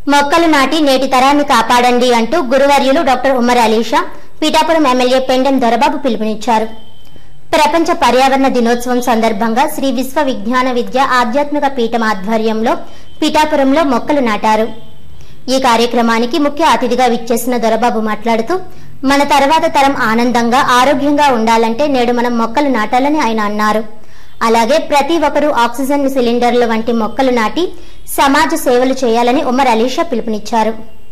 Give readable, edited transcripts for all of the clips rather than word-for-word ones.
మొక్కలు నాటి నేటి తరాన్ని కాపాడండి అంటూ గురువర్యులు డాక్టర్ ఉమర్ అలీషా పీఠాపురం ఎమ్మెల్యే పెండెం దొరబాబు పిలుపునిచ్చారు. ప్రపంచ పర్యావరణ దినోత్సవం సందర్భంగా శ్రీ విశ్వ విజ్ఞాన విద్య ఆధ్యాత్మిక పీఠం ఆధ్వర్యంలో పీఠాపురంలో మొక్కలు నాటారు. ఈ కార్యక్రమానికి ముఖ్య అతిథిగా విచ్చేసిన దొరబాబు మాట్లాడుతూ మన తర్వాత తరం ఆనందంగా ఆరోగ్యంగా ఉండాలంటే నేడు మనం మొక్కలు నాటాలని ఆయన అన్నారు. అలాగే ప్రతి ఒక్కరూ ఆక్సిజన్ సిలిండర్ల వంటి మొక్కలు నాటి సమాజ సేవలు చేయాలని ఉమర్ అలీషా పిలుపునిచ్చారు.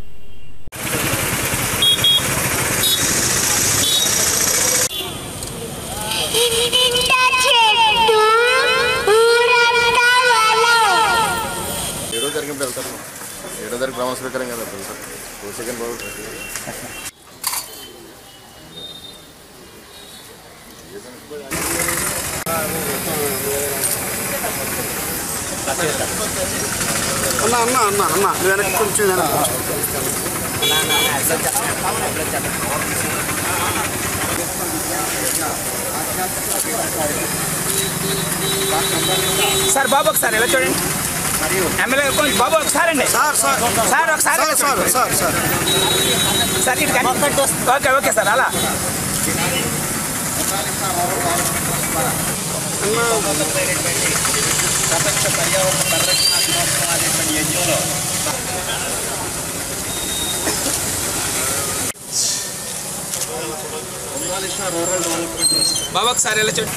వెనక్కి కొంచెం సార్ బాబు ఒకసారి ఎలా చూడండి. ఎమ్మెల్యే కొంచెం బాబు ఒకసారి అండి. సార్ ఒకసారి సార్ ఓకే ఓకే సార్ అలా ప్రపంచ పర్యావరణ పరిరక్షణ దినోత్సవం అనేటువంటి యజ్ఞంలో బాబు ఒకసారి ఎలా చూడండి.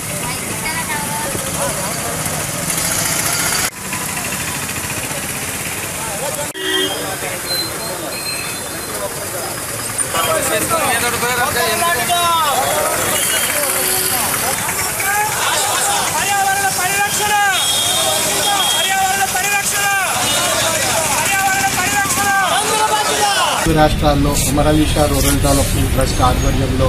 రాష్ట్రాల్లో Umar Alisha rural development trust ఆధ్వర్యంలో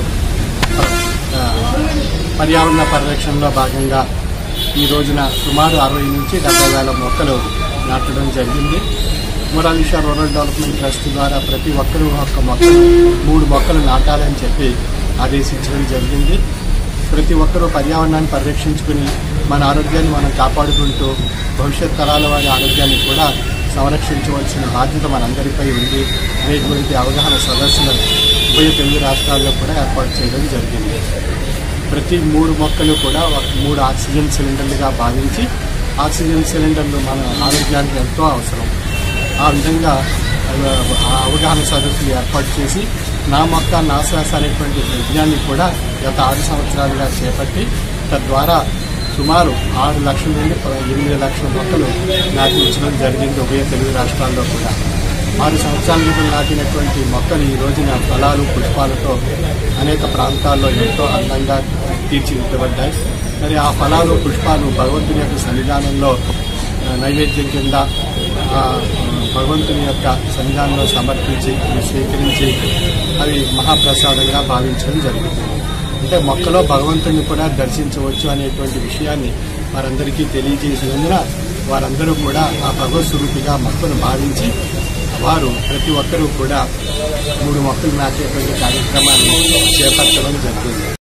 పర్యావరణ పరిరక్షణలో భాగంగా ఈ రోజున సుమారు 60 నుంచి 70,000 మొక్కలు నాటడం జరిగింది. Umar Alisha rural development trust ద్వారా ప్రతి ఒక్కరూ ఒక మొక్కలు 3 మొక్కలు నాటాలని చెప్పి ఆదేశించడం జరిగింది. ప్రతి ఒక్కరూ పర్యావరణాన్ని పరిరక్షించుకుని మన ఆరోగ్యాన్ని మనం కాపాడుకుంటూ భవిష్యత్ తరాల వారి ఆరోగ్యాన్ని కూడా సంరక్షించవలసిన బాధ్యత మనందరిపై ఉంది. అనేటువంటి అవగాహన సదస్సులు ఉభయ తెలుగు రాష్ట్రాల్లో కూడా ఏర్పాటు చేయడం జరిగింది. ప్రతి 3 మొక్కలు కూడా 3 ఆక్సిజన్ సిలిండర్లుగా భావించి ఆక్సిజన్ సిలిండర్లు మన ఆరోగ్యానికి ఎంతో అవసరం. ఆ విధంగా అవగాహన సదస్సులు ఏర్పాటు చేసి నా మొక్క నా శ్వాస అనేటువంటి యజ్ఞాన్ని కూడా గత 6 సంవత్సరాలుగా చేపట్టి తద్వారా సుమారు 6 లక్షల నుండి 8 లక్షల మొక్కలు నాటించడం జరిగింది. ఉభయ తెలుగు రాష్ట్రాల్లో కూడా 6 సంవత్సరాల క్రితం నాటినటువంటి మొక్కలు ఈ రోజున ఫలాలు పుష్పాలతో అనేక ప్రాంతాల్లో ఎంతో అందంగా తీర్చిదిద్దబడ్డాయి. మరి ఆ ఫలాలు పుష్పాలు భగవంతుని యొక్క సన్నిధానంలో నైవేద్యం కింద భగవంతుని యొక్క సన్నిధానంలో సమర్పించి స్వీకరించి అవి మహాప్రసాదంగా భావించడం జరుగుతుంది. అంటే మొక్కలో భగవంతుని కూడా దర్శించవచ్చు అనేటువంటి విషయాన్ని వారందరికీ తెలియజేసినందున వారందరూ కూడా ఆ భగవత్ స్వరూపిగా మొక్కను భావించి వారు ప్రతి ఒక్కరూ కూడా 3 మొక్కలు నాటేటువంటి కార్యక్రమాన్ని చేపట్టడం జరిగింది.